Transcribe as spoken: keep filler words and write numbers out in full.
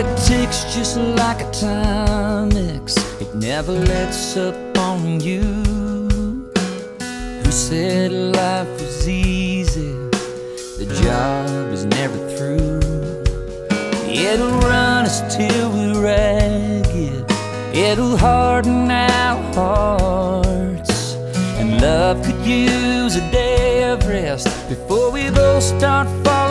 ticks just like a Timex. It never lets up on you. Who said life was easy? The job is never through. It'll run us till we're ragged. It'll harden our hearts. And love could use a day of rest before we both start falling